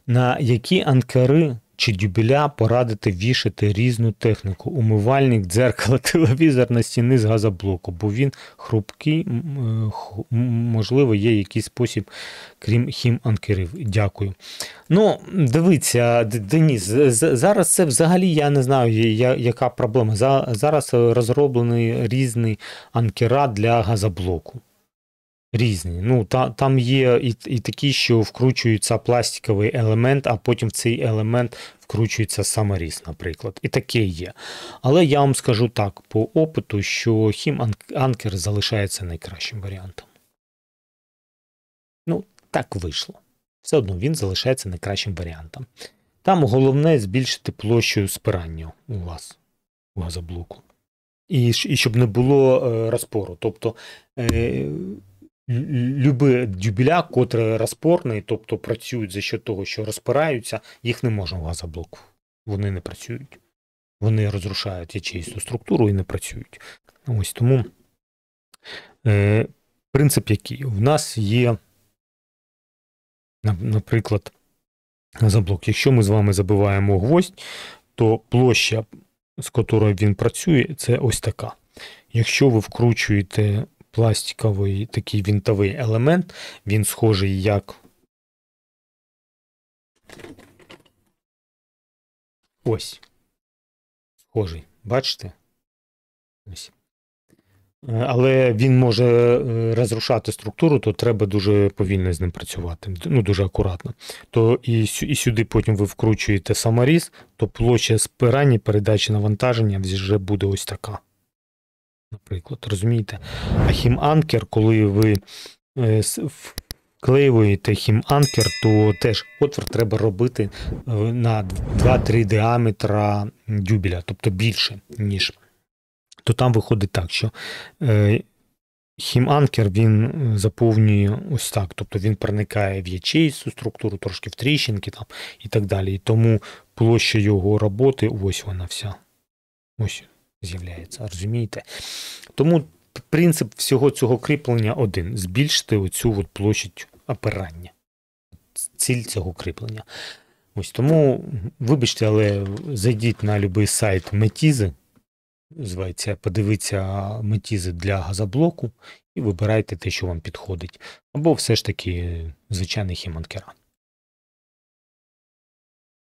На які анкери чи дюбеля порадити вішати різну техніку? Умивальник, дзеркало, телевізор на стіни з газоблоку, бо він хрупкий, можливо, є якийсь спосіб, крім хіманкерів. Дякую. Ну, дивіться, Деніс, зараз це взагалі, я не знаю, яка проблема. Зараз розроблені різні анкера для газоблоку. Різні. Ну, там є і такі, що вкручується пластиковий елемент, а потім в цей елемент вкручується саморіз, наприклад. І таке є. Але я вам скажу так, по опиту, що хіманкер залишається найкращим варіантом. Ну, так вийшло. Все одно він залишається найкращим варіантом. Там головне збільшити площу спирання у вас, у газоблоку. І щоб не було розпору. Тобто, любі дюбеля, котрі розпорні, тобто працюють за що того, що розпираються, їх не можна в газоблоку. Вони не працюють. Вони розрушають ячеїсту структуру і не працюють. Ось тому принцип який? В нас є, наприклад, газоблок. Якщо ми з вами забиваємо гвоздь, то площа, з котрою він працює, це ось така. Якщо ви вкручуєте пластиковий такий винтовий елемент, він схожий як ось. Схожий. Бачите? Ось. Але він може розрушати структуру, то треба дуже повільно з ним працювати, ну дуже акуратно. То і сюди потім ви вкручуєте саморіз, то площа спирання, передачі навантаження вже буде ось така. Наприклад, розумієте? А хіманкер, коли ви вклеюєте хіманкер, то теж отвір треба робити на 2-3 діаметра дюбеля, тобто більше, ніж. То там виходить так, що хіманкер він заповнює ось так, тобто він проникає в ячеїсту структуру, трошки в тріщинки там і так далі. І тому площа його роботи, ось вона вся, ось з'являється, розумієте? Тому принцип всього цього кріплення один – збільшити оцю от площадь опирання. Ціль цього кріплення. Ось тому, вибачте, але зайдіть на будь-який сайт Метізи, називається, подивіться метізи для газоблоку і вибирайте те, що вам підходить. Або все ж таки звичайний хіманкера.